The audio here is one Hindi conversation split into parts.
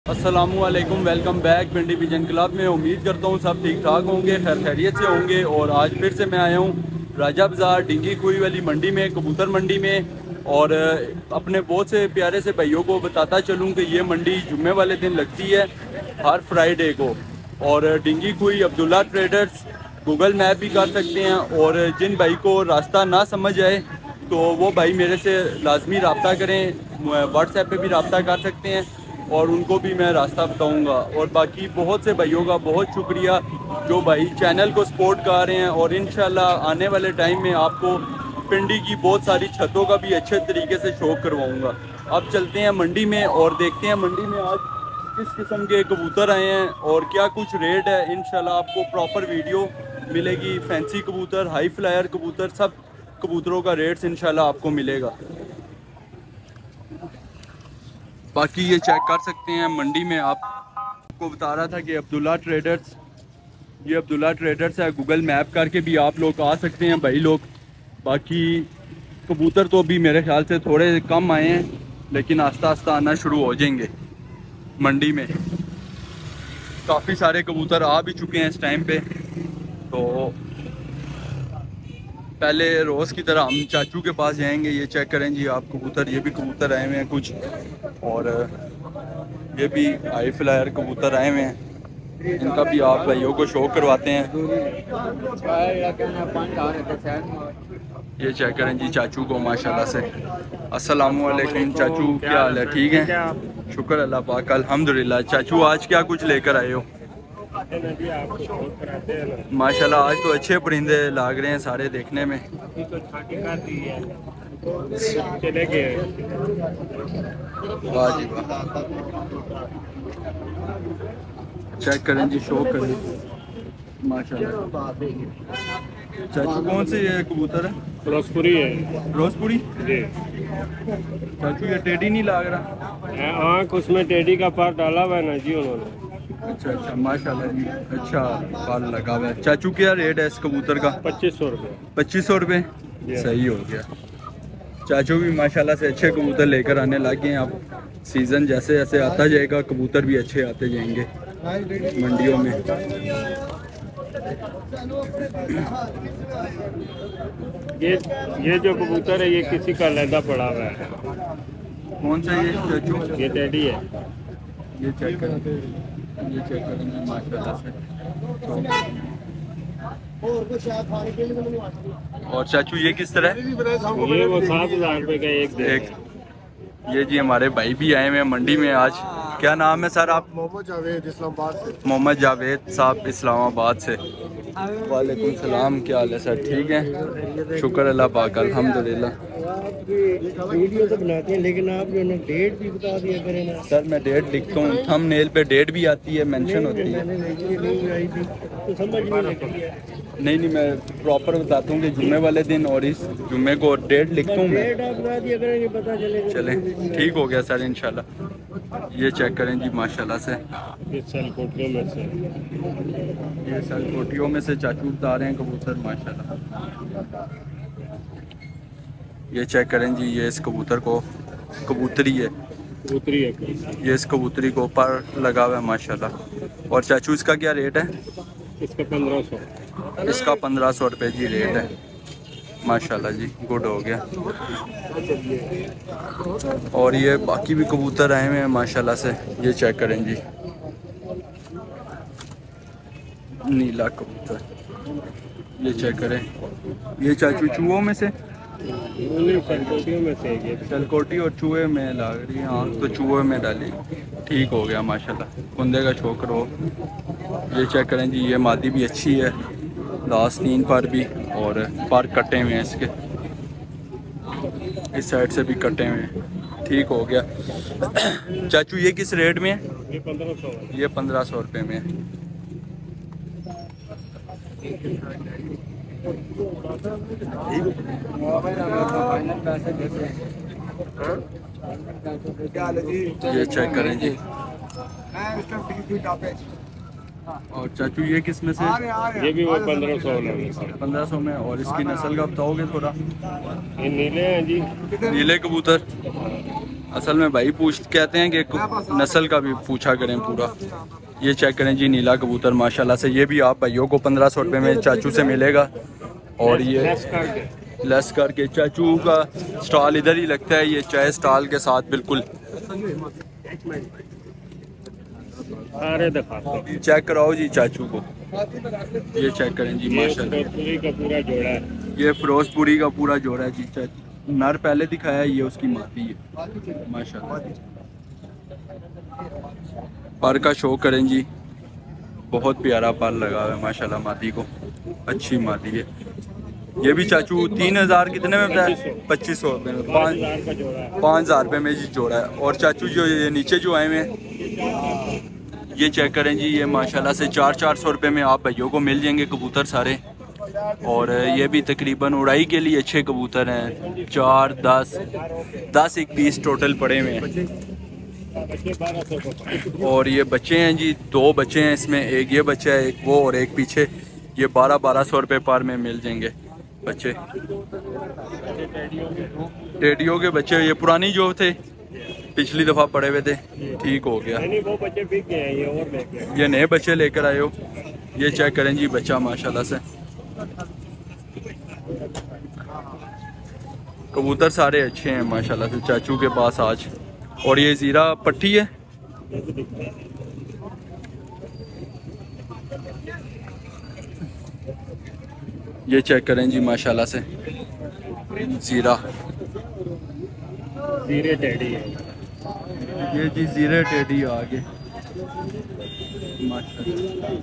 अस्सलामुअलैकुम, welcome back Pindi vision club में। उम्मीद करता हूँ सब ठीक ठाक होंगे, खैर खैरियत से होंगे। और आज फिर से मैं आया हूँ राजा बाज़ार डिंगी खुई वाली मंडी में, कबूतर मंडी में। और अपने बहुत से प्यारे से भाइयों को बताता चलूँ कि ये मंडी जुम्मे वाले दिन लगती है, हर फ्राइडे को। और Dingi Khui Abdullah traders Google map भी कर सकते हैं। और जिन भाई को रास्ता ना समझ आए तो वो भाई मेरे से लाजमी रब्ता करें, व्हाट्सएप पे भी रब्ता कर सकते हैं और उनको भी मैं रास्ता बताऊंगा। और बाकी बहुत से भाइयों का बहुत शुक्रिया जो भाई चैनल को सपोर्ट कर रहे हैं। और इंशाल्लाह आने वाले टाइम में आपको पिंडी की बहुत सारी छतों का भी अच्छे तरीके से शौक करवाऊंगा। अब चलते हैं मंडी में और देखते हैं मंडी में आज किस किस्म के कबूतर आए हैं और क्या कुछ रेट है। इंशाल्लाह आपको प्रॉपर वीडियो मिलेगी। फैंसी कबूतर, हाई फ्लायर कबूतर, सब कबूतरों का रेट्स इंशाल्लाह आपको मिलेगा। बाकी ये चेक कर सकते हैं मंडी में। आपको बता रहा था कि अब्दुल्ला ट्रेडर्स, ये अब्दुल्ला ट्रेडर्स है। गूगल मैप करके भी आप लोग आ सकते हैं भाई लोग। बाकी कबूतर तो अभी मेरे ख्याल से थोड़े कम आए हैं, लेकिन आस्ता आस्ता आना शुरू हो जाएंगे। मंडी में काफ़ी सारे कबूतर आ भी चुके हैं इस टाइम पे। तो पहले रोज़ की तरह हम चाचू के पास जाएंगे। ये चेक करें जी आप कबूतर, ये भी कबूतर आए हुए हैं कुछ, और ये भी हाई फ्लायर कबूतर आए हुए हैं। इनका भी आप भाइयों को शौक करवाते हैं। ये चेक करें जी चाचू को माशाल्लाह से। अस्सलामुअलैकुम चाचू, क्या हाल है? ठीक है, शुक्र अल्लाह पाक, अल्हम्दुलिल्लाह। चाचू आज क्या कुछ लेकर आए हो? माशाल्लाह आज तो अच्छे परिंदे लाग रहे हैं सारे देखने में। वाह जी वाह, चेक करें जी, शो करें माशाल्लाह। चाचू कौन से ये कबूतर है? फिरोजपुरी है। फिरोजपुरी जी चाचू, ये टेढ़ी नहीं लाग रहा? आँख उसमें टेढ़ी का पार डाला हुआ है ना जी उन्होंने। अच्छा अच्छा, माशाल्लाह जी, अच्छा पाल लगा हुआ है। चाचू क्या रेट है इस कबूतर का? 2500 रुपये। 2500 रुपये, सही हो गया। चाचू भी माशाल्लाह से अच्छे कबूतर लेकर आने लगे हैं। अब सीज़न जैसे जैसे आता जाएगा कबूतर भी अच्छे आते जाएंगे मंडियों में। ये जो कबूतर है ये किसी का लैदा पड़ा हुआ है। कौन सा ये चाचू? ये टेडी है। ये चेक करें, ये चेक करेंगे माशाल्लाह से। और चाचू ये किस तरह? ये वो 7000 रुपये का एक। ये जी हमारे भाई भी आए हुए हैं मंडी में आज। क्या नाम है सर आप? मोहम्मद जावेद, इस्लामाबाद से। मोहम्मद जावेद साहब इस्लामाबाद से। वालेकुम सलाम, क्या हाल है सर? ठीक है, शुक्र अल्लाह पाक, अल्हम्दुलिल्लाह। वीडियो तो बनाते हैं लेकिन आप जो ना डेट भी बता दिया करें ना। सर मैं डेट लिखता हूँ, थंबनेल पे डेट भी आती है, मेंशन होती है। मैंने नहीं आई थी तो समझ नहीं लगी। नहीं, मैं प्रॉपर बताता हूँ कि जुम्मे वाले दिन और इस जुम्मे को डेट लिखता हूँ मैं। डेट आप बता दिया करेंगे, पता चलेगा। चले, ठीक हो गया सर इंशाल्लाह। ये चेक करें जी माशाल्लाह से। ये सलकोटियों में से, ये सलकोटियों में से चाचू बता रहे हैं कबूतर माशाल्लाह। ये चेक करें जी, ये इस कबूतर को, कबूतरी है, कबूतरी है। ये इस कबूतरी को ऊपर लगा हुआ है माशाल्लाह। और चाचू इसका क्या रेट है? इसका 1500। इसका 1500 रुपये जी रेट है माशाल्लाह जी, गुड हो गया। और ये बाकी भी कबूतर आए हुए हैं माशाल्लाह से। ये चेक करें जी, नीला कबूतर, ये चेक करें। ये चाचू चूहों में से, सलकोटियों में से ये सलकोटी और चूहे में लग रही है आँख, तो चूहे में डाली, ठीक हो गया माशाल्लाह। कुंदे का छोकर हो। ये चेक करें जी, ये मादी भी अच्छी है, लास्ट 3 पर भी, और पर कटे हुए हैं इसके, इस साइड से भी कटे हुए हैं, ठीक हो गया। चाचू ये किस रेट में है? ये 1500। ये 1500 रुपये में है। ये चेक करें जी। और चाचू ये किस में से? ये भी वो 1500 में। 1500 में। और इसकी नस्ल का बताओगे थोड़ा? ये नीले हैं जी, नीले कबूतर। असल में भाई कहते हैं कि नस्ल का भी पूछा करें पूरा। ये चेक करें जी नीला कबूतर माशाल्लाह से, ये भी आप भाइयों को 1500 रुपये में चाचू से मिलेगा। और ये लेस करके चाचू का स्टॉल इधर ही लगता है, ये चाय स्टॉल के साथ बिल्कुल। चेक कराओ जी चाचू को, ये चेक करें जी माशाल्लाह, का पूरा जोड़ा है। ये फिरोजपुरी का पूरा जोड़ा है जी। नर पहले दिखाया, ये उसकी मादी है माशाल्लाह। पर का शो करें जी, बहुत प्यारा पर लगा हुआ है माशाल्लाह, मादी को अच्छी मादी है। ये भी चाचू 3000 कितने में बताया? 2500 रुपये में, 5000 रुपये में जी जोड़ा है। और चाचू जो ये नीचे जो आए हुए हैं ये चेक करें जी, ये माशाल्लाह से 400 रुपये में आप भाइयों को मिल जाएंगे कबूतर सारे। और ये भी तकरीबन उड़ाई के लिए अच्छे कबूतर हैं, 4, 10 एक पीस टोटल पड़े हुए हैं। और ये बच्चे हैं जी, 2 बच्चे हैं इसमें, एक ये बच्चा है, एक वो और एक पीछे। ये 1200 रुपये पर में मिल जाएंगे बच्चे। टेडियो के बच्चे, ये पुरानी जो थे पिछली दफ़ा पड़े हुए थे, ठीक हो गया। वो बच्चे बिक गए हैं, ये और लेके आए। ये नए बच्चे लेकर आए हो। ये चेक करें जी बच्चा माशाल्लाह से, कबूतर सारे अच्छे हैं माशाल्लाह से चाचू के पास आज। और ये ज़ीरा पट्टी है, ये चेक करें जी माशाल्लाह से, ज़ीरा ज़ीरे टेडी है ये जी, ज़ीरे टेडी आगे माशाल्लाह।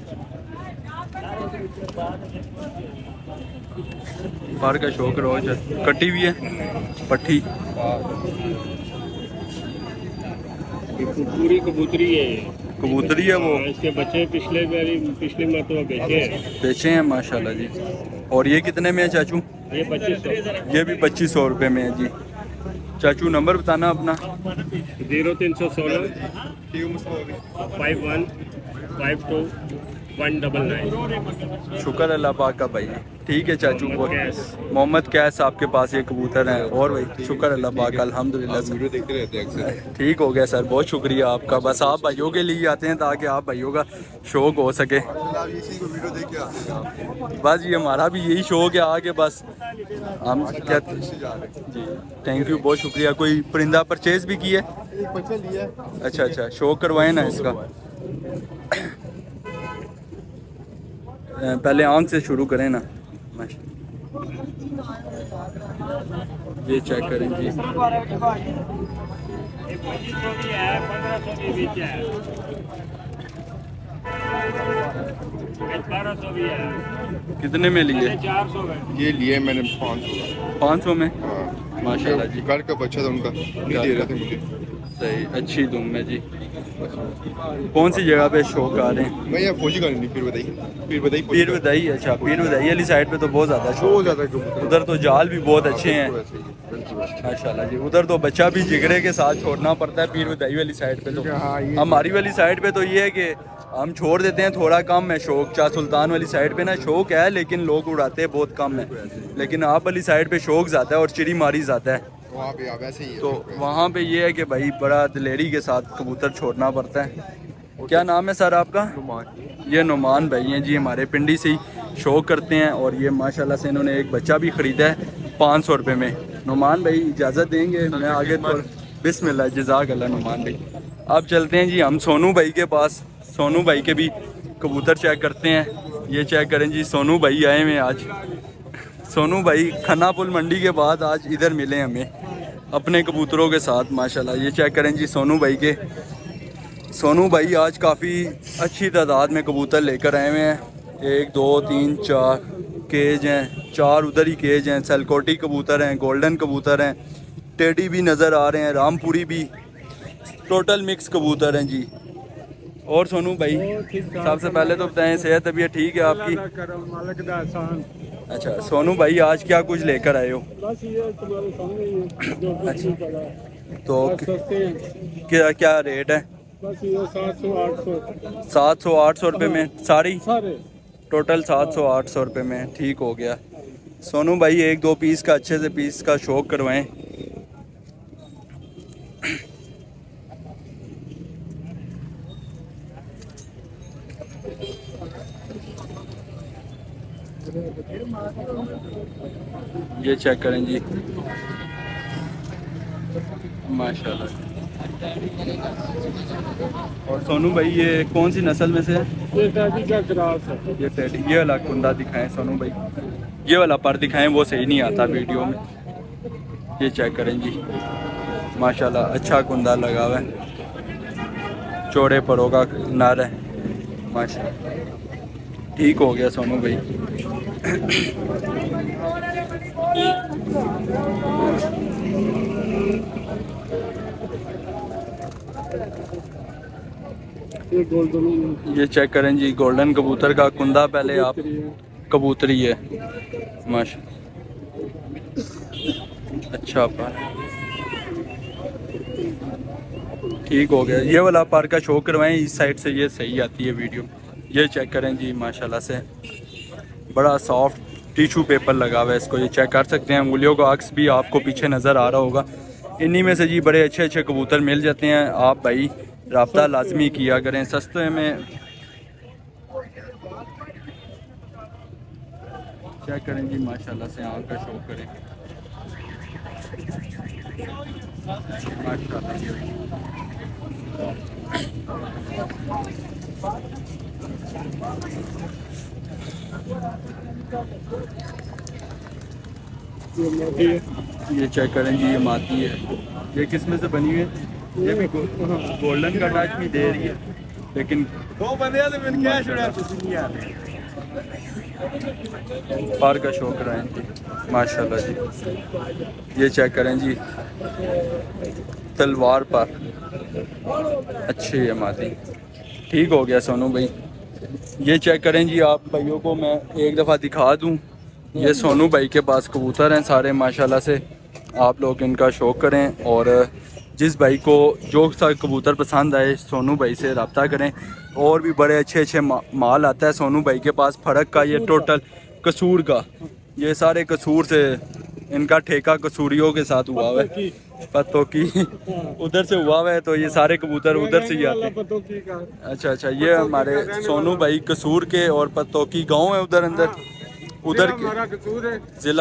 पर का शौक रोज कटी हुई है पट्टी, पूरी कबूतरी है। कबूतरी है वो, इसके बच्चे पिछली मरतबा बेचे हैं माशाल्लाह जी। और ये कितने में है चाचू? ये 2500। ये भी 2500 रुपये में है जी। चाचू नंबर बताना अपना। 0316 51 52 199। शुक्र अल्लाह पाक का भाई, ठीक है चाचू। मोहम्मद कैस आपके पास ये कबूतर हैं। और भाई शुक्र अल्लाह पाक का, अल्हम्दुलिल्लाह वीडियो देखते रहते हैं अक्सर। ठीक हो गया सर, बहुत शुक्रिया आपका। बस आप भाइयों के लिए आते हैं ताकि आप भाइयों का शौक हो सके। इसी को वीडियो देख के आते हैं। बस ये हमारा भी यही शौक है आगे, बस हम क्या जी। थैंक यू, बहुत शुक्रिया। कोई परिंदा परचेज भी किया? एक बच्चा लिया। अच्छा अच्छा, शौक करवाए ना इसका। पहले आंख से शुरू करें ना। ये चेक करें जी, 2500 भी है, 1500 भी बीच है, 1200 भी है। कितने में लिए? 400 में ये लिए मैंने 500 में। हाँ। माशाल्लाह जी, घर का बच्चा था उनका, नहीं दे रहे थे मुझे। सही, अच्छी दुम में जी। कौन सी जगह पे शौक आ रहे हैं? मैं यहाँ फौजी का नहीं, पीर बदाई। पीर बदाई। अच्छा, पीर बदाई वाली साइड पे तो बहुत ज़्यादा शौक, बहुत ज़्यादा कबूतर। उधर तो जाल भी बहुत अच्छे हैं माशाल्लाह जी। उधर तो बच्चा भी जिगरे के साथ छोड़ना पड़ता है, पीर बदाई वाली साइड पे तो। हमारी वाली साइड पे तो ये है कि हम छोड़ देते हैं, थोड़ा कम है शौक। शाह सुल्तान वाली साइड पे ना शौक है, लेकिन लोग उड़ाते हैं बहुत कम है। लेकिन आप वाली साइड पे शौक ज़्यादा है और चिड़ी मारी ज़्यादा है। वहाँ पे वैसे ही है। तो वहाँ पे ये है कि भाई बड़ा दिलेरी के साथ कबूतर छोड़ना पड़ता है। क्या नाम है सर आपका? ये नुमान भाई हैं जी, हमारे पिंडी से ही शौक करते हैं। और ये माशाल्लाह से इन्होंने एक बच्चा भी ख़रीदा है 500 रुपये में। नुमान भाई इजाज़त देंगे, मैं आगे तो बिस्मिल्लाह, जज़ाक अल्लाह नुमान भाई। अब चलते हैं जी हम सोनू भाई के पास। सोनू भाई के भी कबूतर चेक करते हैं। ये चेक करें जी, सोनू भाई आए हुए आज। सोनू भाई खन्ना पुल मंडी के बाद आज इधर मिले हमें अपने कबूतरों के साथ माशाल्लाह। ये चेक करें जी सोनू भाई के। सोनू भाई आज काफ़ी अच्छी तादाद में कबूतर लेकर आए हुए हैं। 1 2 3 4 केज हैं, 4 उधर ही केज हैं। सलकोटी कबूतर हैं, गोल्डन कबूतर हैं, टेडी भी नज़र आ रहे हैं, रामपुरी भी, टोटल मिक्स कबूतर हैं जी। और सोनू भाई सबसे पहले तो बताएं, सेहत तबीयत ठीक है आपकी? अच्छा सोनू भाई, आज क्या कुछ लेकर आए हो? बस ये तुम्हारे सामने ही है। अच्छा, तो क्या क्या रेट है? बस ये 700 800 रुपये में सारी, सारे टोटल 700-800 रुपये में। ठीक हो गया। सोनू भाई 1-2 पीस का अच्छे से पीस का शौक करवाएं। ये चेक करें जी, माशाल्लाह। और सोनू भाई ये कौन सी नस्ल में से है? ये टेडी का क्रॉस है। ये टेडी। ये वाला कुंदा दिखाएं सोनू भाई, ये वाला पर दिखाएं, वो सही नहीं आता वीडियो में। ये चेक करें जी, माशाल्लाह अच्छा कुंदा लगा हुआ है, चौड़े परों का नर है माशाल्लाह। ठीक हो गया सोनू भाई। ये चेक करें जी, गोल्डन कबूतर का कुंदा। पहले आप कबूतरी है माशा, अच्छा पर ठीक हो गया। ये वाला पर का शो करवाएं इस साइड से, ये सही आती है वीडियो। ये चेक करें जी, माशाल्लाह से बड़ा सॉफ्ट टिश्यू पेपर लगा हुआ है इसको, ये चेक कर सकते हैं। उंगलियों का अक्स भी आपको पीछे नज़र आ रहा होगा। इन्हीं में से जी बड़े अच्छे अच्छे कबूतर मिल जाते हैं। आप भाई राब्ता लाजमी किया करें, सस्ते में। चेक करें जी, माशाल्लाह से आँख का शो करें माशाल्लाह। ये चेक करें जी, ये माती है। ये किस में से बनी हुई है? ये भी गोल्डन का टच भी दे रही है, लेकिन दो बंदे पार का शो कराएं जी, माशाल्लाह जी। ये चेक करें जी, तलवार पर अच्छी है माती। ठीक हो गया सोनू भाई। ये चेक करें जी, आप भाइयों को मैं एक दफ़ा दिखा दूं, ये सोनू भाई के पास कबूतर हैं सारे माशाल्लाह से। आप लोग इनका शौक़ करें और जिस भाई को जो सा कबूतर पसंद आए सोनू भाई से रब्ता करें। और भी बड़े अच्छे अच्छे माल आता है सोनू भाई के पास। फ़र्क का ये टोटल कसूर का, ये सारे कसूर से इनका ठेका कसूरियों के साथ हुआ हुआ है, पत्तों की उधर से हुआ हुआ है, तो ये सारे कबूतर उधर से ही आते हैं। अच्छा अच्छा, ये हमारे सोनू भाई कसूर के और पत्तों की गाँव है उधर अंदर, उधर के जिला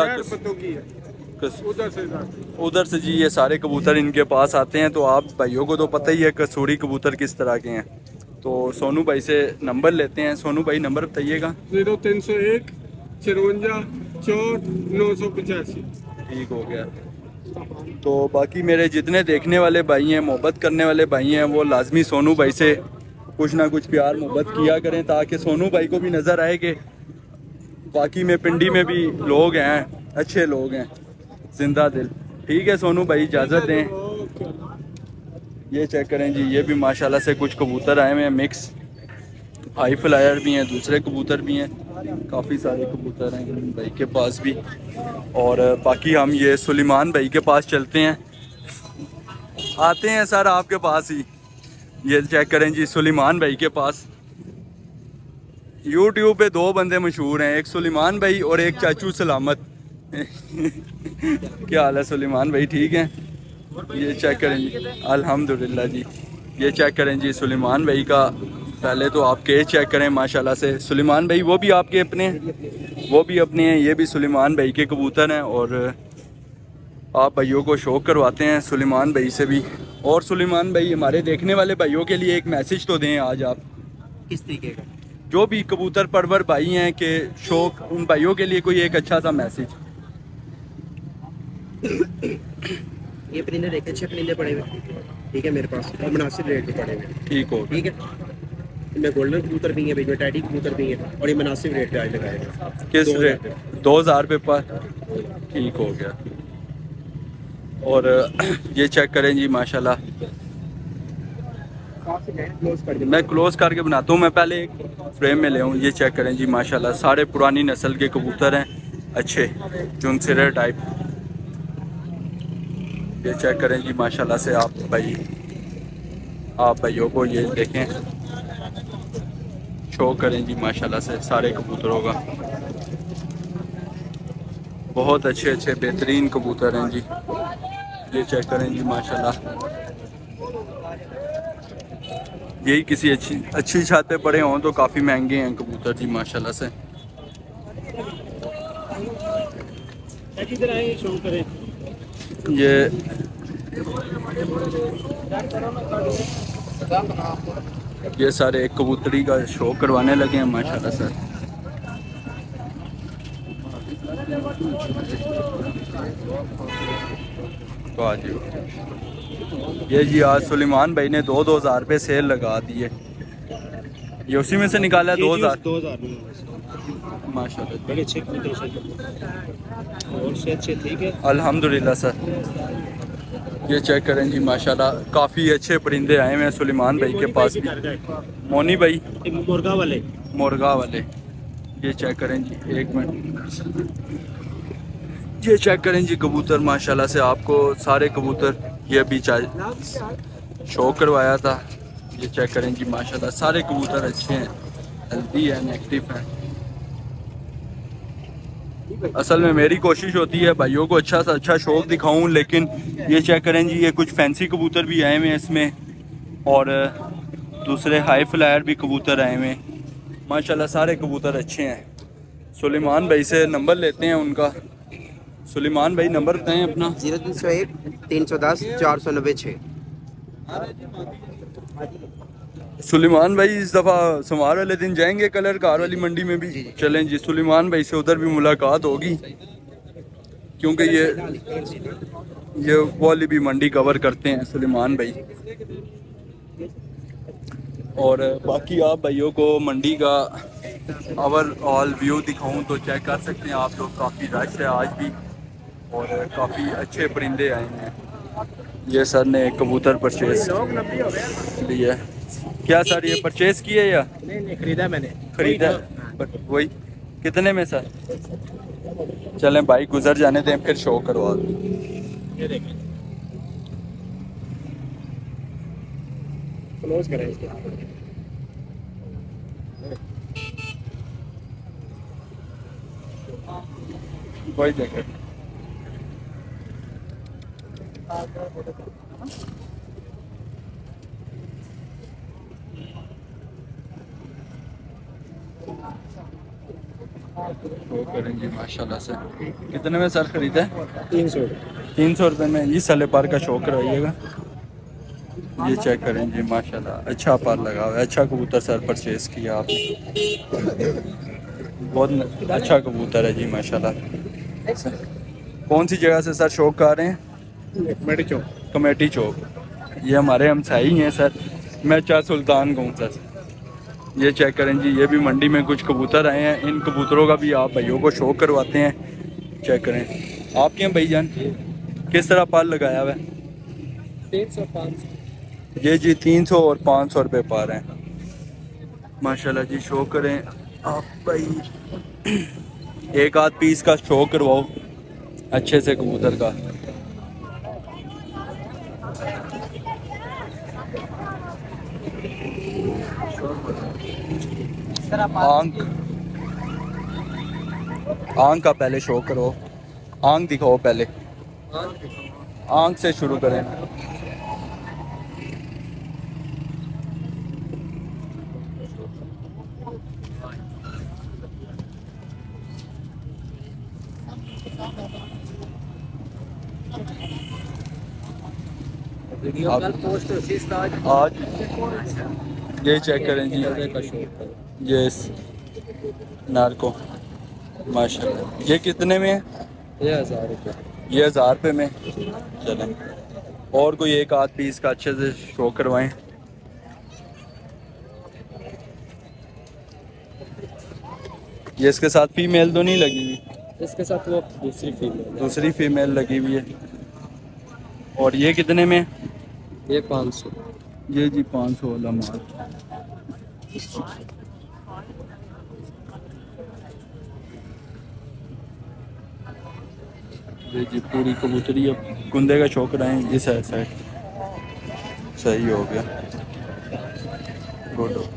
उधर से जी ये सारे कबूतर इनके पास आते हैं। तो आप भाइयों को तो पता ही है कसूरी कबूतर किस तरह के हैं। तो सोनू भाई से नंबर लेते हैं। सोनू भाई नंबर बताइएगा। 0301 54 4 985। ठीक हो गया। तो बाकी मेरे जितने देखने वाले भाई हैं, मोहब्बत करने वाले भाई हैं, वो लाजमी सोनू भाई से कुछ ना कुछ प्यार मोहब्बत किया करें, ताकि सोनू भाई को भी नज़र आए कि बाकी में पिंडी में भी लोग हैं, अच्छे लोग हैं, जिंदा दिल। ठीक है सोनू भाई, इजाज़त दें। ये चेक करें जी, ये भी माशाल्लाह से कुछ कबूतर आए हुए हैं मिक्स, हाई फ्लायर भी हैं, दूसरे कबूतर भी हैं, काफ़ी सारे कबूतर हैं भाई के पास भी। और बाकी हम ये सुलेमान भाई के पास चलते हैं, आते हैं सर आपके पास ही। ये चेक करें जी, सुलेमान भाई के पास यूट्यूब पे दो बंदे मशहूर हैं, एक सुलेमान भाई और एक चाचू सलामत। क्या हाल है सुलेमान भाई, ठीक हैं? ये चेक करें जी, अल्हम्दुलिल्लाह जी। ये चेक करें जी, सुलेमान भाई का पहले तो आप केज चेक करें माशाल्लाह से। सुलेमान भाई वो भी आपके अपने हैं? वो भी अपने हैं। ये भी सुलेमान भाई के कबूतर हैं और आप भाइयों को शौक़ करवाते हैं सुलेमान भाई से भी। और सुलेमान भाई, हमारे देखने वाले भाइयों के लिए एक मैसेज तो दें आज आप। किस तरीके का? जो भी कबूतर परवर भाई हैं के शौक़, उन भाइयों के लिए कोई एक अच्छा सा मैसेज। ये परिंदे देखे, अच्छे परिंदे पड़े हुए, ठीक है मेरे पास, और मुनासिब रेट पे पड़े हुए। ठीक हो, ठीक है। इनमें गोल्डन कबूतर भी हैं, बीच में टैडी कबूतर भी हैं, और ये मुनासिब रेट पे आज लगाए हैं। किस रेट? 2000 रुपये पर। ठीक हो गया। और ये चेक करें जी, माशाल्लाह मैं क्लोज करके बनाता हूँ, मैं पहले एक फ्रेम में ले आऊँ। ये चेक करें जी, माशाल्लाह सारे पुरानी नस्ल के कबूतर हैं, अच्छे चुनसिरे टाइप। ये चेक करें जी, माशाल्लाह से आप भाइयों को ये देखें, शो करें जी माशाल्लाह से सारे कबूतरों का। बहुत अच्छे अच्छे बेहतरीन कबूतर हैं जी। ये चेक करें जी, माशाल्लाह यही किसी अच्छी छत पे पड़े हों तो काफ़ी महंगे हैं कबूतर जी माशाल्लाह से। ये सारे एक कबूतरी का शो करवाने लगे हैं माशाल्लाह से। तो आज ये जी आज सुलेमान भाई ने 2,000 रुपये सेल लगा दी है। ये उसी में से निकाला 2,000 माशाल्लाह। ठीक है अल्हम्दुलिल्लाह सर। ये चेक करें जी माशाल्लाह काफ़ी अच्छे परिंदे आए हुए हैं सुलेमान भाई के पास भी। मोनी भाई मुर्गा वाले ये चेक करें जी, एक मिनट। ये चेक करें जी कबूतर माशाल्लाह से, आपको सारे कबूतर ये अभी शो करवाया था। ये चेक करें जी माशाल्लाह सारे कबूतर अच्छे हैं, हेल्दी हैं, एक्टिव हैं। असल में मेरी कोशिश होती है भाइयों को अच्छा सा अच्छा शौक दिखाऊं, लेकिन ये चेक करें जी ये कुछ फैंसी कबूतर भी आए हुए हैं इसमें, और दूसरे हाई फ्लायर भी कबूतर आए हुए हैं माशाल्लाह। सारे कबूतर अच्छे हैं। सुलेमान भाई से नंबर लेते हैं उनका। सुलेमान भाई नंबर बताएं अपना। 0301 310 496। सुलेमान भाई इस दफ़ा सोमवार वाले दिन जाएंगे कलर कार वाली मंडी में भी? चलें जी, सुलेमान भाई से उधर भी मुलाकात होगी, क्योंकि ये वाली भी मंडी कवर करते हैं सुलेमान भाई। और बाकी आप भाइयों को मंडी का ओवरऑल व्यू दिखाऊं तो चेक कर सकते हैं आप लोग। काफ़ी रश है आज भी और काफ़ी अच्छे परिंदे आए हैं। ये सर ने कबूतर परचेज लिया है। क्या सर ये परचेज किए या नहीं खरीदा मैंने। खरीदा वही कितने में सर? चलें भाई गुजर जाने दें फिर शो करवा दो। ये देखें क्लोज करें इसको। वही देखें शो करें जी माशाल्लाह से। कितने में सर खरीदा है? 300 रुपये में। ये साले पार का शो करवाइएगा। ये चेक करें जी माशाल्लाह अच्छा पार लगा हुआ है। अच्छा कबूतर सर परचेज किया आपने, बहुत अच्छा कबूतर है जी माशाल्लाह। कौन सी जगह से सर शौक कर रहे हैं? कमेटी चौक। ये हमारे हमसाई हैं सर, मैं चार सुल्तान कहूँ सर। ये चेक करें जी, ये भी मंडी में कुछ कबूतर आए हैं। इन कबूतरों का भी आप भाइयों को शौक करवाते हैं। चेक करें आपके यहाँ भाईजान किस तरह पार लगाया हुआ है? 300-500। ये जी 300 और 500 रुपये पार हैं माशाल्लाह जी। शो करें आप भाई, एक आध पीस का शो करवाओ अच्छे से कबूतर का। आंख का पहले शो करो, आंख दिखाओ पहले, आंख से शुरू करें। आज ये चेक करें जी, ये नार्को माशाल्लाह। ये कितने में है? ये 1000 रुपये। ये 1000 रुपये में। चलें और कोई एक आध पीस का अच्छे से शो करवाएं। ये इसके साथ फीमेल तो नहीं लगी हुई? इसके साथ वो दूसरी फीमेल लगी हुई है। और ये कितने में? ये 500। ये जी 500 वाला माल। ये जी पूरी कबूतरी अब कुंदे का शो कराएं। ये साइड सही हो गया, गुड।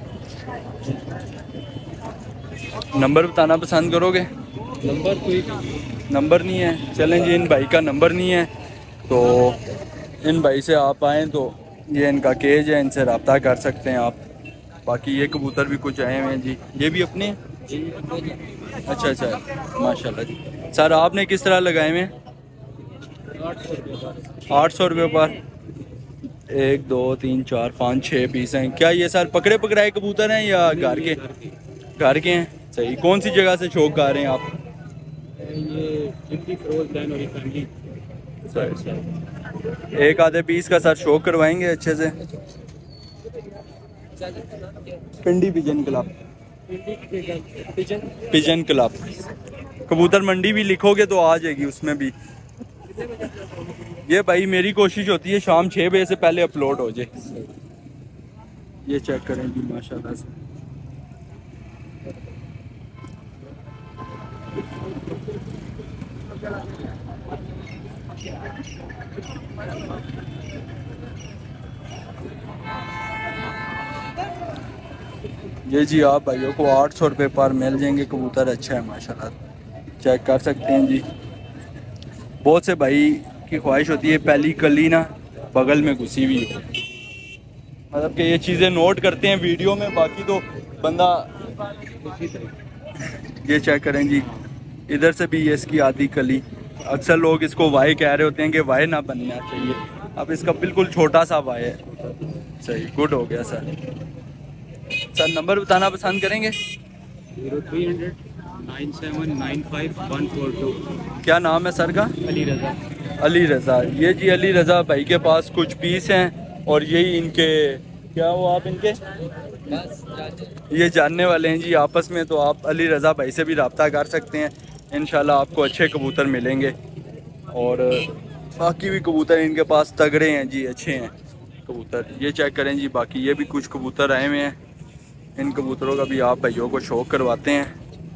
नंबर बताना पसंद करोगे? नंबर कोई नंबर नहीं है? चलें जी, इन भाई का नंबर नहीं है तो इन भाई से आप आएँ तो ये इनका केज है, इनसे रब्ता कर सकते हैं आप। बाकी ये कबूतर भी कुछ आए हुए हैं जी, ये भी अपने। अच्छा अच्छा, माशाल्लाह जी। सर आपने किस तरह लगाए हुए हैं? 800 रुपये पर। 1 2 3 4 5 6 पीस हैं। क्या ये सर पकड़े पकड़ाए कबूतर हैं या घर के? घर के हैं। सही। कौन सी जगह से शौक कर रहे हैं आप? एक आधे पीस का सर शौक करवाएंगे अच्छे से। Pindi pigeon club, pigeon club कबूतर मंडी भी लिखोगे तो आ जाएगी उसमें भी। ये भाई मेरी कोशिश होती है शाम 6 बजे से पहले अपलोड हो जाए। ये चेक करें जी माशाल्लाह से। ये जी आप भाइयों को 800 रुपये पर मिल जाएंगे कबूतर। अच्छा है माशाल्लाह, चेक कर सकते हैं जी। बहुत से भाई की ख्वाहिश होती है पहली कली ना बगल में घुसी हुई हो, मतलब कि ये चीज़ें नोट करते हैं वीडियो में, बाकी तो बंदा। ये चेक करें जी, इधर से भी ये इसकी आधी कली। अक्सर लोग इसको वाई कह रहे होते हैं कि वाई ना बनना चाहिए, अब इसका बिल्कुल छोटा सा वाई है। सही, गुड हो गया सर। सर नंबर बताना पसंद करेंगे? 0300 9795 142। क्या नाम है सर का? अली रज़ा। अली रज़ा। ये जी अली रज़ा भाई के पास कुछ पीस हैं और यही इनके क्या हो आप इनके ये जानने वाले हैं जी आपस में। तो आप अली रज़ा भाई से भी रब्ता कर सकते हैं, इंशाल्लाह आपको अच्छे कबूतर मिलेंगे। और बाकी भी कबूतर इनके पास तगड़े हैं जी, अच्छे हैं कबूतर। ये चेक करें जी, बाकी ये भी कुछ कबूतर आए हुए हैं। इन कबूतरों का भी आप भाइयों को शौक करवाते हैं।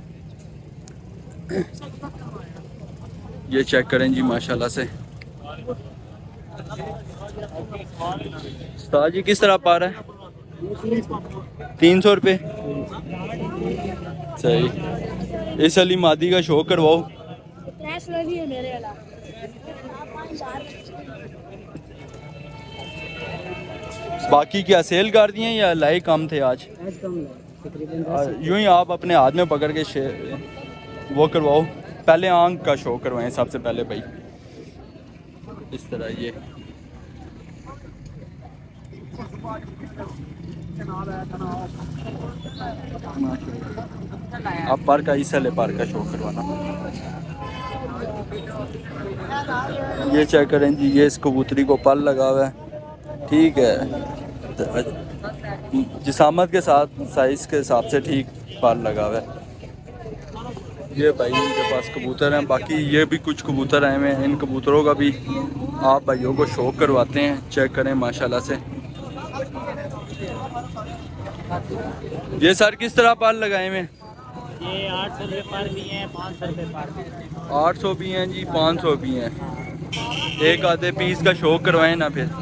ये चेक करें जी माशाल्लाह से। उस्ताद जी किस तरह पा रहा है? 300 रुपये। सही। इस अली मादी का शौक करवाओ। बाकी क्या सेल कर दिए या लाई कम थे आज? यूं ही आप अपने हाथ में पकड़ के वो करवाओ। पहले आंख का शो करवाएं सबसे पहले भाई, इस तरह। ये अब पर का इस पर का शो करवाना। ये चेक करें जी, ये इस कबूतरी को पर लगा हुआ है, ठीक है। जिसामत के साथ साइज़ के हिसाब से ठीक पर लगा हुआ है। ये भाई इनके पास कबूतर हैं। बाकी ये भी कुछ कबूतर आए हुए हैं, इन कबूतरों का भी आप भाइयों को शौक करवाते हैं। चेक करें माशाल्लाह से। ये सर किस तरह पर लगाए हुए हैं? ये 800 रुपये पर भी हैं, 500 रुपये पर। 800 भी हैं जी, 500 भी हैं। एक आधे पीस का शौक करवाएं ना फिर।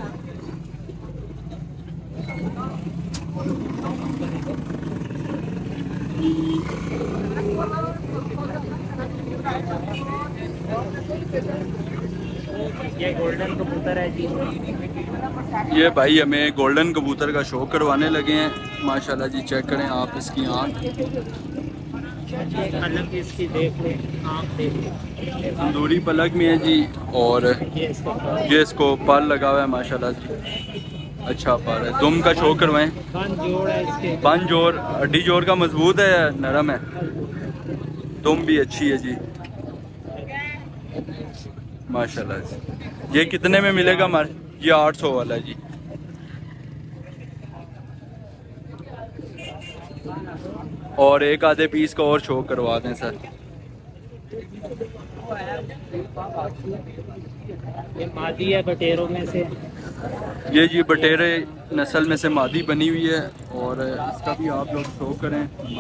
ये गोल्डन कबूतर है जी। ये भाई हमें गोल्डन कबूतर का शौक करवाने लगे हैं माशाल्लाह जी। चेक करें आप इसकी आँख, पलक इसकी देख लें, आँख देख लें, तंदूरी पलक में है जी। और ये इसको पर लगा हुआ है माशाल्लाह जी, अच्छा पर है। दुम का शौक करवाएं। बन जोड़ है इसके। बन जोड़, हड्डी जोड़ का मजबूत है या नरम है? दुम भी अच्छी है जी माशाल्लाह जी। ये कितने में मिलेगा हमारे? ये 800 वाला जी। और एक आधे पीस का और शो करवा दें सर। ये मादी है बटेरों में से। ये जी बटेरे नस्ल में से मादी बनी हुई है और इसका भी आप लोग शो करें।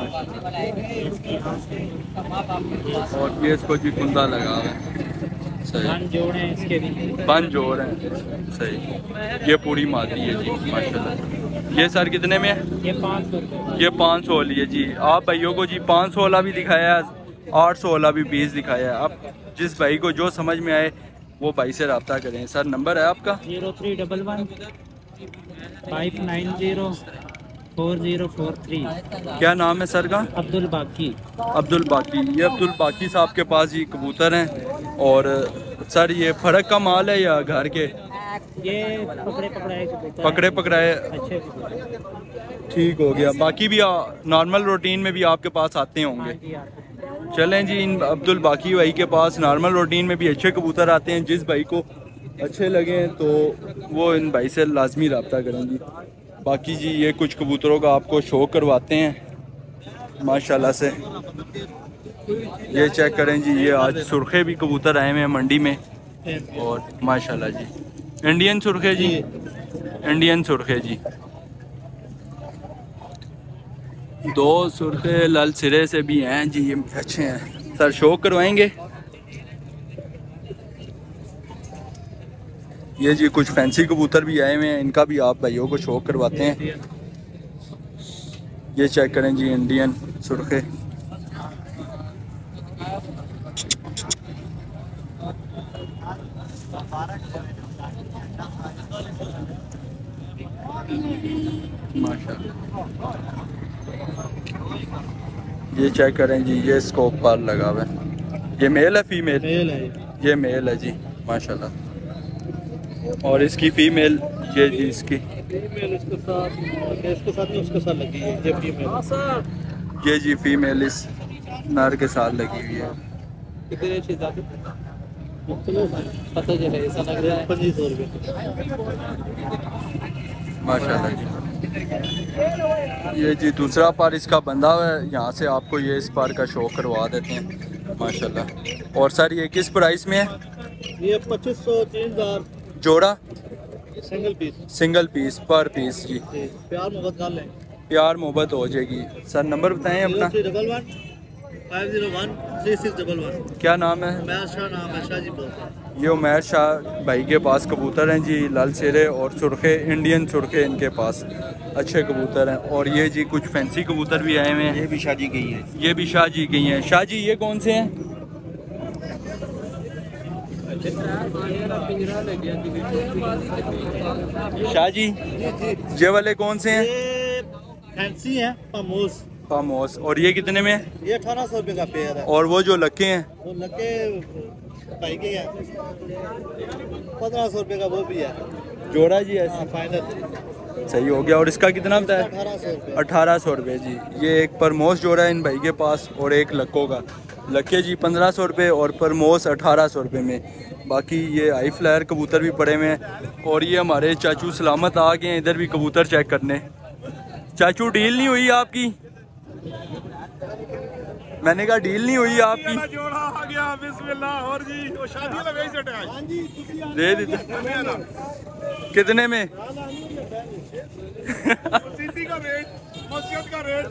और ये इसको जी कुंदा लगा है। सही। बन जोड़ है इसके भी। बन जोड़ है। सही। ये पूरी मादी है जी माशाल्लाह। ये सर कितने में है? ये 500 रुपये। ये 500 वाली है जी। आप भाइयों को जी 500 वाला भी दिखाया है, 800 वाला भी पीस दिखाया है। अब जिस भाई को जो समझ में आए वो भाई से रब्ता करें। सर नंबर है आपका? 0311 5904043। क्या नाम है सर का? अब्दुल बाकी। अब्दुल बाकी। ये अब्दुल बाकी साहब के पास ये कबूतर हैं। और सर ये फ़र्क का माल है या घर के? ये पकड़े पकड़ाए कबूतर, पकड़े पकड़ाए। अच्छे कबूतर। ठीक हो गया। बाकी भी नॉर्मल रूटीन में भी आपके पास आते होंगे। हाँ जी, आते हैं। चलें जी, इन अब्दुल बाकी भाई के पास नॉर्मल रूटीन में भी अच्छे कबूतर आते हैं। जिस भाई को अच्छे लगें तो वो इन भाई से लाजमी रब्ता करेंगी। बाकी जी ये कुछ कबूतरों का आपको शो करवाते हैं माशाल्लाह से। ये चेक करें जी, ये आज सुर्खे भी कबूतर आए हुए हैं मंडी में। और माशाल्लाह जी इंडियन सुर्खे जी, इंडियन सुर्खे जी। 2 सुर्खे लाल सिरे से भी हैं जी, ये अच्छे हैं। सर शो करवाएंगे। ये जी कुछ फैंसी कबूतर भी आए हुए हैं, इनका भी आप भाइयों को शो करवाते हैं। ये चेक करें जी इंडियन सुर्खे। माशाल्लाह। ये चेक करें जी, ये स्कोप पर लगा हुआ है। ये मेल है फीमेल? मेल है ये मेल है जी माशाल्लाह। और इसकी फीमेल ये जी, इसकी फीमेल इसके साथ नहीं, उसके साथ लगी है ये फीमेल। ये जी फीमेल इस नर के साथ लगी हुई है। कितने चीज आते पता चले, ऐसा लग रहा है 2500 रुपये माशाल्लाह जी। ये जी दूसरा पार इसका बंधा हुआ है, यहाँ से आपको ये इस पार का शो करवा देते हैं माशाल्लाह। और सर ये किस प्राइस में है? ये 2500 3000 जोड़ा, सिंगल पीस। सिंगल पीस पर पीस जी। प्यार मोहब्बत कर लें, प्यार मोहब्बत हो जाएगी। सर नंबर बताएं अपना। 0311 क्या नाम है? उमैर शाह नाम है, शाह जी बोलते हैं। ये उमैर शाह भाई के पास कबूतर हैं जी, लाल सिरे और सुर्खे, इंडियन सुर्खे इनके पास अच्छे कबूतर हैं। और ये जी कुछ फैंसी कबूतर भी आए हुए हैं। ये भी शादी गई है। ये भी शाह जी की हैं। शाह जी ये कौन से हैं? शाह जी ये वाले कौन से हैं? ये फैंसी है पामोस। फामोस। और ये कितने में है? ये 1800 रुपये का पेयर है। और वो जो लक्के हैं? वो लगे भाई के हैं 1500 रुपये का वो भी है। जोड़ा जी ऐसे फाइनल सही हो गया। और इसका कितना बताया? 1800 रुपये। 1800 रुपये जी। ये एक परमोस जोड़ा है इन भाई के पास और एक लक्कों का। लक्के जी 1500 रुपये और परमोस 1800 रुपये में। बाकी ये हाई फ्लायर कबूतर भी पड़े हुए हैं। और ये हमारे चाचू सलामत आ गए हैं इधर भी कबूतर चेक करने। चाचू डील नहीं हुई आपकी? मैंने कहा डील नहीं हुई आपकी? जोड़ा आ गया बिस्मिल्लाह। और जी वो शादी लगा ही सटा है। दे दीजिए। कितने में? सिटी का रेट, मस्जिद का रेट।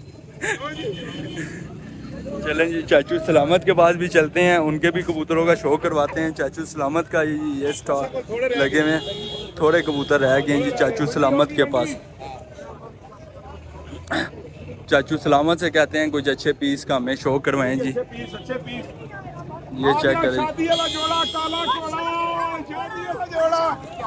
चलें जी चाचू सलामत के पास भी चलते हैं, उनके भी कबूतरों का शो करवाते हैं। चाचू सलामत का ये स्टॉल लगे हुए हैं, थोड़े कबूतर रह गए हैं जी चाचू सलामत के पास। चाचू सलामत से कहते हैं कुछ अच्छे पीस का हमें शो करवाएं जी। अच्छे पीस ये चेक करें। शादी वाला जोड़ा, काला जोड़ा, शादी वाला जोड़ा।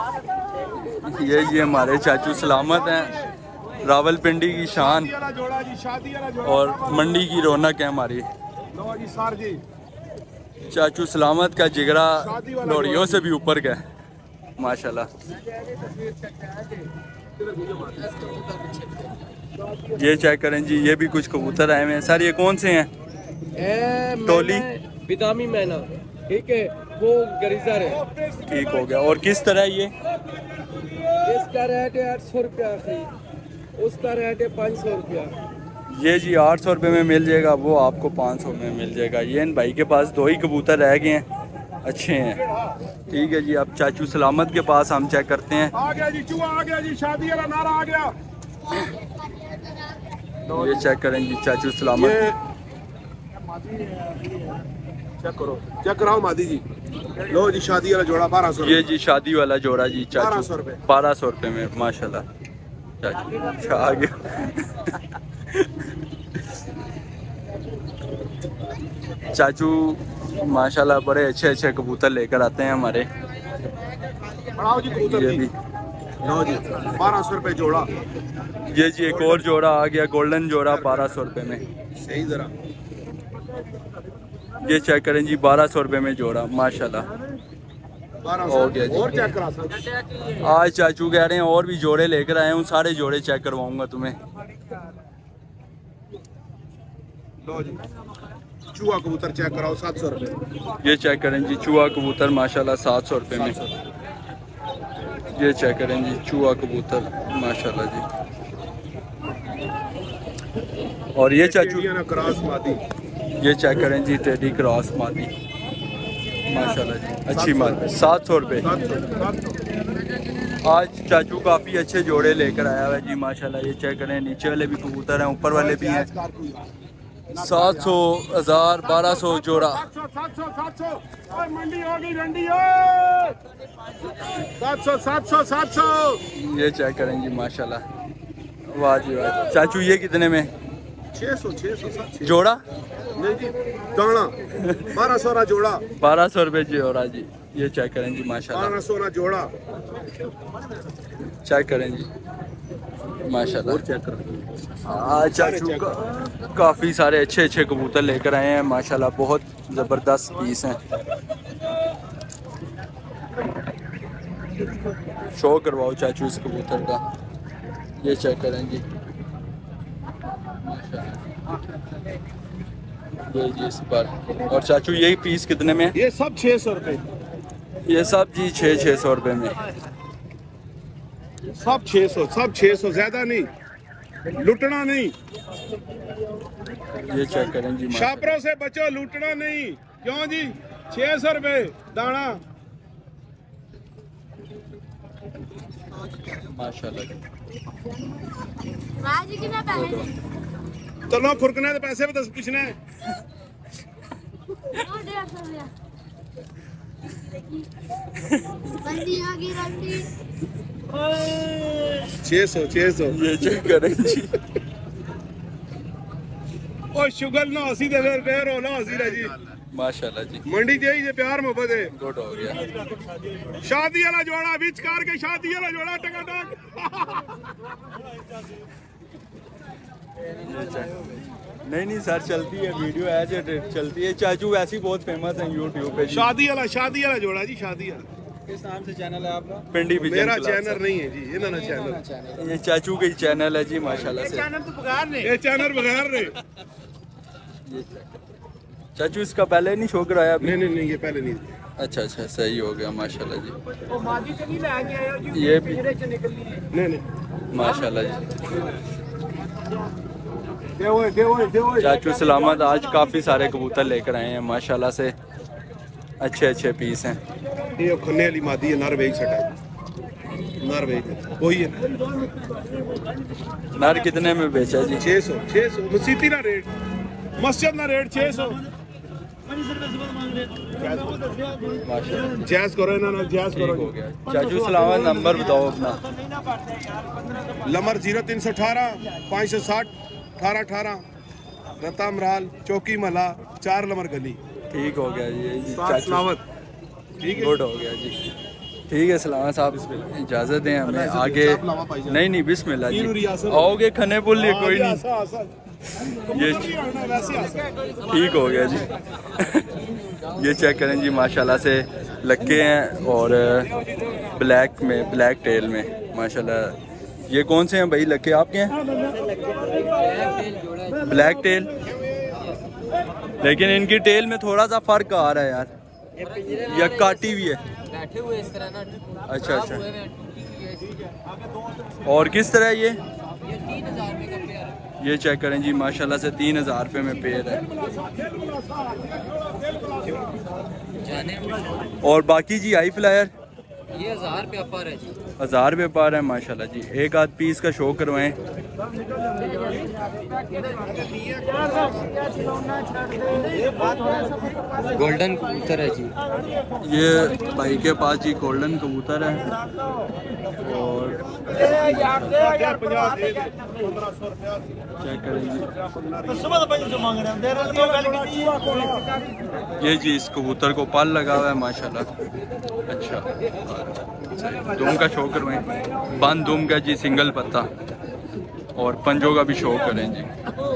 ये हमारे चाचू सलामत हैं, रावलपिंडी की शान वाला जोड़ा जी, शादी वाला जोड़ा। और मंडी की रौनक है हमारी। लो जी सर जी, चाचू सलामत का जिगरा लोरियों से भी ऊपर का है माशाल्लाह। ये चेक करें जी, ये भी कुछ कबूतर आए हुए हैं। सर ये कौन से हैं? टोली बिदामी मैना, ठीक है, वो गरीजर है। ठीक हो गया। और किस तरह ये? इसका रेट है 800 रुपया, उसका रेट है 500 रुपया। ये जी 800 रुपये में मिल जाएगा, वो आपको 500 में मिल जाएगा। ये इन भाई के पास 2 ही कबूतर रह गए हैं, अच्छे हैं। ठीक है जी, अब चाचू सलामत के पास हम चेक करते हैं। आ गया जी, चूहा आ गया जी, शादी वाला नारा आ गया। ये चेक करें जी चाचू सलामत। चेक करो, चेक कराओ मादी जी। लो जी शादी वाला जोड़ा 1200। ये जी शादी वाला जोड़ा जी चाचू 1200 रुपये। 1200 रुपये में माशाल्लाह। चाचू अच्छा आ गया। चाचू माशाल्लाह बड़े अच्छे अच्छे कबूतर लेकर आते हैं हमारे। बढ़ाओ जी कबूतर ये जी। भी लो जी 1200 रुपए जोड़ा। ये जी एक और जोड़ा आ गया, गोल्डन जोड़ा 1200 रुपए में। सही जरा ये चेक करें जी 1200 रुपए में जोड़ा माशाल्लाह। 1200 हो गया जी। और चेक करा सकते। आज चाचू कह रहे हैं और भी जोड़े लेकर आए हूँ, सारे जोड़े चेक करवाऊंगा तुम्हें। लो जी चूहा कबूतर चेक कराओ 700 रुपए। ये चेक करें जी चूहा कबूतर माशाल्लाह 700 रुपए में। ये चेक करें जी चूहा कबूतर माशाल्लाह जी। और ये चाचू ना क्रॉस मादी ये चेक करें जी टेडी क्रॉस मादी माशाल्लाह जी, अच्छी मादी 700 रुपए। 700। आज चाचू काफ़ी अच्छे जोड़े लेकर आया है जी माशाल्लाह। ये चेक करें नीचे वाले भी कबूतर हैं, ऊपर वाले भी हैं। 700, 1000, 1200 जोड़ा। 700 मंडी होगी मंडी 700। ये चेक करें जी माशाल्लाह, वाह जी वाह। चाचू ये कितने में 600 जोड़ा? नहीं जी दाना 1200 जोड़ा। 1200 रुपए जोड़ा जी। ये चेक करें जी माशाल्लाह, 1200 जोड़ा। चेक करें जी माशाल्लाह। और चेक करो। आज चाचू काफ़ी सारे अच्छे अच्छे कबूतर लेकर आए हैं माशाल्लाह, बहुत ज़बरदस्त पीस हैं। शो करवाओ चाचू इस कबूतर का। ये चेक करें जी माशाल्लाह। ये जी इस पर। और चाचू यही पीस कितने में? ये सब 600 रुपए। ये सब जी 600 रुपए में। सब 600 ज्यादा नहीं, लुटना नहीं। ये चेक करें जी माशाल्लाह। शापरों से बचो, लूटना नहीं। क्यों जी 600 रुपए दाना माशाल्लाह। तो लो खुरकने के पैसे भी दस पूछने। 600 ये चेक करें जी। ओ शुगर ना हसी दे फिर हो ना हसी रह जी माशाल्लाह जी। मंडी जाई जे प्यार मोहब्बत है। गुड हो गया। शादी वाला जोड़ा विच कार के शादी वाला जोड़ा टकाटक। नहीं सर चलती है वीडियो एज चलती है। चाचू वैसे ही बहुत फेमस है यूट्यूब पे जी। शादी वाला जोड़ा जी शादी वाला। किस नाम से चैनल है आपका? पिंडी विजन मेरा क्लब चैनल नहीं है जी, इन्होंने चैनल। ये चाचू का ही चैनल है जी माशाल्लाह से। चैनल तो बगैर नहीं। ये चैनल बगैर रहे। ये चाचू इसका पहले नहीं शो कराया अभी? नहीं ये पहले नहीं। अच्छा सही हो गया माशाल्लाह जी। वो मादी से नहीं लेके आया जी, ये भी पिंजरे से निकल ली है। नहीं माशाल्लाह जी। दे चाचू सलामत आज काफ़ी सारे कबूतर लेकर आए हैं माशाल्लाह से, अच्छे पीस हैं। ये खन्ने वाली मादी है, नर वेच सटा नर वेच वही है। नर कितने में बेचा जी? 600 मसीती ना रेट, मस्जिद ना रेट 600। माशाल्लाह जैस करो ना जैस ठीक करो। हो गया। चाचू सलामत नंबर बताओ अपना। नंबर 0318 560 1818 रता मराल चौकी मला 4 नंबर गली। ठीक हो गया जी साथ सलामत। ठीक है गुड हो गया जी। ठीक है सलामत साहब, इजाज़त दें हमें आगे। नहीं बिस्मिल्लाह जी। आओगे खने पुल कोई नहीं। ये ठीक हो गया जी। ये चेक करें जी माशाल्लाह से लक्के हैं और ब्लैक टेल में माशाल्लाह। ये कौन से हैं भाई लक्के आपके हैं? ब्लैक टेल, लेकिन इनकी टेल में थोड़ा सा फर्क आ रहा है यार, या काटी हुई है। बैठे हुए इस तरह ना। अच्छा और किस तरह ये 3000 में का पेयर है। ये चेक करें जी माशाल्लाह से 3000 रुपये में पेयर है। और बाकी जी हाई फ्लायर ये 1000 रुपये पर है जी। 1000 रुपये पर है माशाल्लाह जी। एक आध पीस का शो करवाएं। गोल्डन कबूतर है जी। ये भाई के पास जी गोल्डन कबूतर है। और चेक करें जी, ये जी इस कबूतर को पल लगा हुआ है माशाल्लाह। अच्छा दुम का शो करवाएं, बंद दुम का जी, सिंगल पत्ता, और पंजों का भी शो करें जी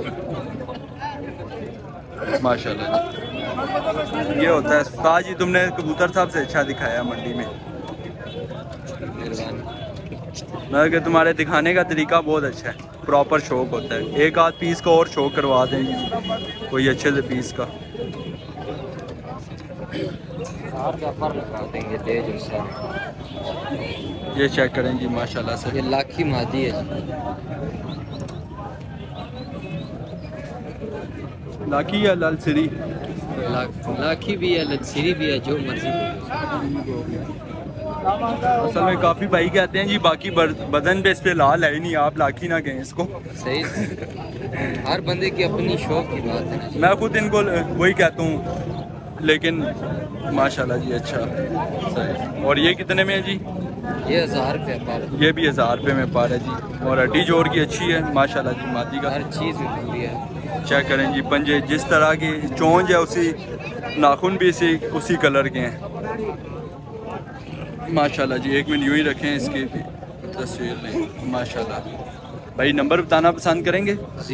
माशाल्लाह जी। ये होता है उस्ताद जी, तुमने कबूतर साहब से अच्छा दिखाया मंडी में, मतलब कि तुम्हारे दिखाने का तरीका बहुत अच्छा है, प्रॉपर शौक होता है। एक आध पीस का और शौक करवा दें जी, कोई अच्छे से पीस का। ये चेक करें जी माशाल्लाह से, ये लाखी मादी है जी। लाकी या लाल सिरी? लाखी भी है, ललसिरी भी है, जो मर्जी। असल में काफ़ी भाई कहते हैं जी बाकी बदन पे इस पे लाल है ही नहीं, आप लाखी ना कहें इसको। सही, हर बंदे की अपनी शौक की बात है ना। मैं खुद इनको वही कहता हूँ, लेकिन माशाल्लाह जी अच्छा सही। और ये कितने में है जी? ये 1000 रुपये पार। ये भी 1000 रुपये में पार है जी, और हड्डी जोर की अच्छी है माशाल्लाह जी, मादी का हर चीज़ में पूरी है। चेक करें जी, पंजे जिस तरह की चोंच है उसी नाखून भी उसी कलर के हैं माशाल्लाह जी। एक मिनट यूँ ही रखें, इसकी तस्वीर लें माशाल्लाह। भाई नंबर बताना पसंद करेंगे?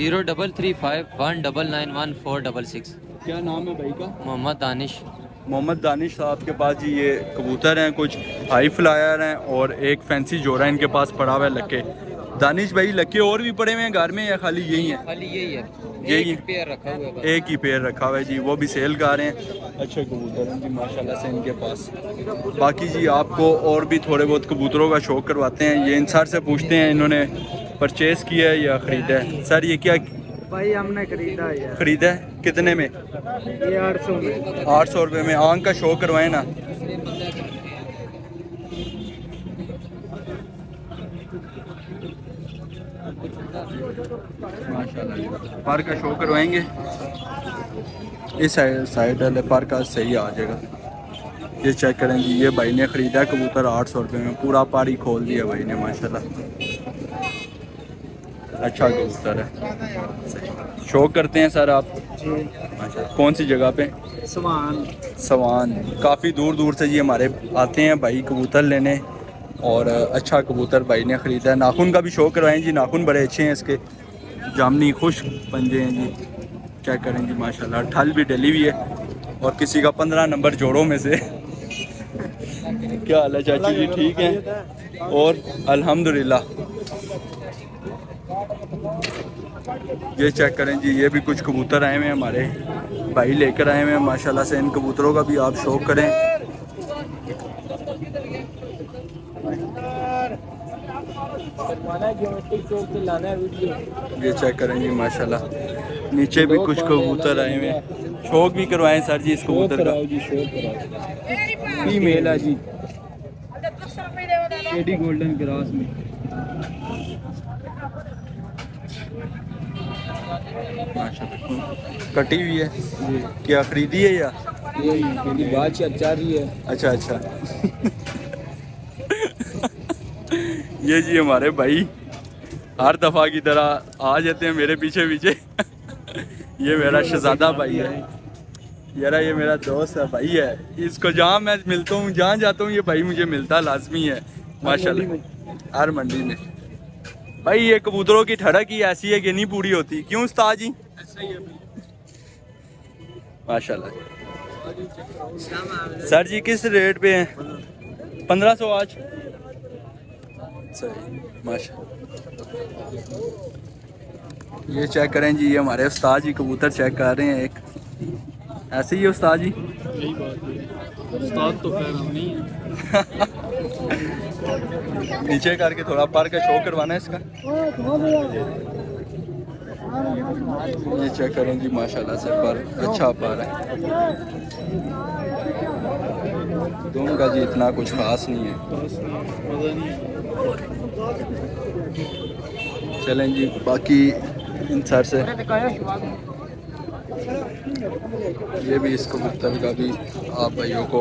0335199146। क्या नाम है भाई का? मोहम्मद दानिश। मोहम्मद दानिश साहब के पास जी ये कबूतर हैं, कुछ हाई फ्लायर हैं और एक फैंसी जोड़ा इनके पास पड़ा हुआ है लक्के। दानिश भाई लक्के और भी पड़े हुए हैं घर में या खाली यही हैं? खाली यही है, यही एक पेयर रखा हुआ है। एक ही पेयर रखा हुआ है जी, वो भी सेल कर रहे हैं। अच्छे कबूतर हैं जी माशाल्लाह से इनके पास। बाकी जी आपको और भी थोड़े बहुत कबूतरों का शौक़ करवाते हैं। ये इंसार से पूछते हैं इन्होंने परचेज़ किया है या ख़रीदा है? सर ये क्या भाई हमने खरीदा है। ख़रीदा है? कितने में? ये 800 में। 800 रुपये में। आंख का शो करवाएं ना। माशाल्लाह पर का शो करवाएंगे, इस साइड वाले पर का सही आ जाएगा। ये चेक करें जी, ये भाई ने ख़रीदा है कबूतर 800 रुपये में, पूरा पारी खोल दिया भाई ने माशाल्लाह। अच्छा कबूतर है। शौक करते हैं सर आप? अच्छा, कौन सी जगह पे? सवान। काफ़ी दूर दूर से जी हमारे आते हैं भाई कबूतर लेने, और अच्छा कबूतर भाई ने ख़रीदा है। नाखून का भी शौक करवाएं जी, नाखून बड़े अच्छे हैं इसके, जामनी खुश पंजे हैं जी। चेक करें जी माशाल्लाह, ठल भी डली हुई है, और किसी का 15 नंबर जोड़ों में से। क्या हाल है चाची जी, ठीक है? और अल्हम्दुलिल्लाह। ये चेक करें जी, ये भी कुछ कबूतर आए हुए हैं हमारे भाई लेकर आए हुए हैं माशाल्लाह से। इन कबूतरों का भी आप शौक करें। ये चेक करें जी माशाल्लाह, नीचे भी कुछ कबूतर आए हुए हैं। शौक भी करवाएं सर जी इस कबूतर का। फीमेल है जी, एडी गोल्डन क्रॉस में। कटी हुई है, क्या खरीदी है या ये बात चल रही है? अच्छा अच्छा। ये जी हमारे भाई हर दफ़ा की तरह आ जाते हैं मेरे पीछे पीछे। ये मेरा शहजादा भाई है यार, ये मेरा दोस्त है भाई है। इसको जहाँ मैं मिलता हूँ, जहाँ जाता हूँ, ये भाई मुझे मिलता लाजमी है माशाल्लाह, हर मंडी में। भाई ये कबूतरों की ठड़क ही ऐसी है कि नहीं पूरी होती, क्यों उस्ताद जी? ऐसा ही है माशाल्लाह। सर जी किस रेट पे हैं? 1500 आज। सही माशाल्लाह। ये चेक करें जी, ये हमारे उस्ताद जी कबूतर चेक कर रहे हैं एक। ऐसे ही है उस्ताद जी? यही बात है, उस्ताद तो खैर हम नहीं है। नीचे करके थोड़ा पर का शो करवाना है इसका। ये चेक करें जी माशाल्लाह से, पर अच्छा पर है। दोनों का जी इतना कुछ खास नहीं है। चलें जी, बाकी इन सर से ये भी इस कबूतर का भी आप भाइयों को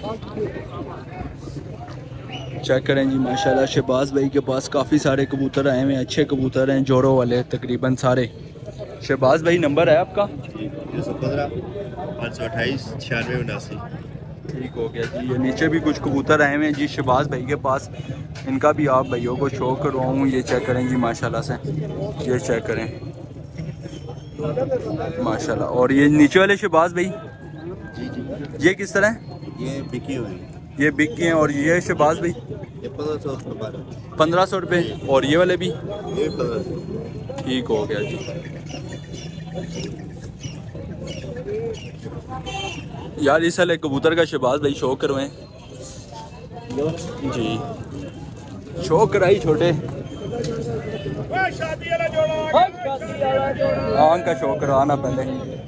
चेक करें जी माशाल्लाह। शहबाज भाई के पास काफ़ी सारे कबूतर आए हुए हैं, अच्छे कबूतर हैं, जोड़ों वाले तकरीबन सारे। शहबाज भाई नंबर है आपका? 315 528 96 79। ठीक हो गया जी। ये नीचे भी कुछ कबूतर आए हुए हैं जी शहबाज भाई के पास, इनका भी आप भाइयों को शो करवाऊँ। ये चेक करें जी माशाल्लाह से, ये चेक करें माशाल्लाह। और ये नीचे वाले शहबाज भाई ये किस तरह है? ये बिकी हुई, ये बिक गए हैं। और ये शहबाज भाई ये 1500 1500 रुपये। और ये वाले भी ये 1500। ठीक हो गया जी। यार इस वाले कबूतर का शहबाज भाई शो करवाएं जी, शो कराई छोटे आंख का शो करवाना पहले।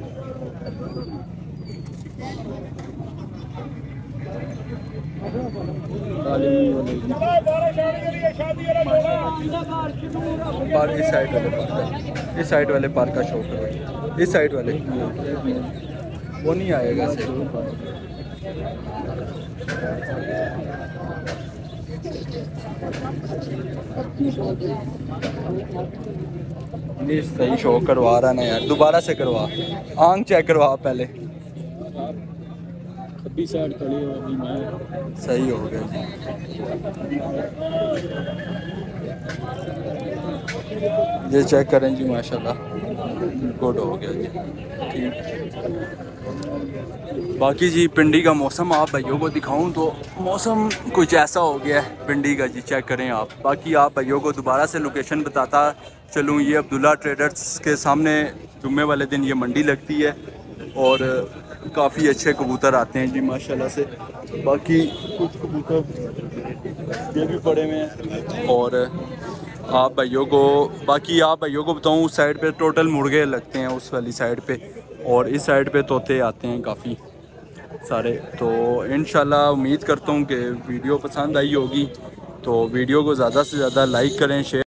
पर इस साइड वाले पार, इस साइड वाले पार का शो करो, इस साइड वाले वो नहीं आएगा नहीं सही शो करवा रहा ना यार, दोबारा से करवा, आंख चेक करवा पहले। अभी साइड खड़ी हो अभी मैं सही हो गया जी। ये चेक करें जी माशाल्लाह गुड हो गया जी। ठीक, बाकी जी पिंडी का मौसम आप भाइयों को दिखाऊं तो मौसम कुछ ऐसा हो गया है पिंडी का जी, चेक करें आप। बाकी आप भाइयों को दोबारा से लोकेशन बताता चलूँ, ये अब्दुल्ला ट्रेडर्स के सामने जुम्मे वाले दिन ये मंडी लगती है और काफ़ी अच्छे कबूतर आते हैं जी माशाल्लाह से। बाकी कुछ कबूतर ये भी पड़े हुए हैं। और आप भाइयों को बताऊं उस साइड पे टोटल मुर्गे लगते हैं उस वाली साइड पे, और इस साइड पे तोते आते हैं काफ़ी सारे। तो इंशाल्लाह उम्मीद करता हूं कि वीडियो पसंद आई होगी, तो वीडियो को ज़्यादा से ज़्यादा लाइक करें, शेयर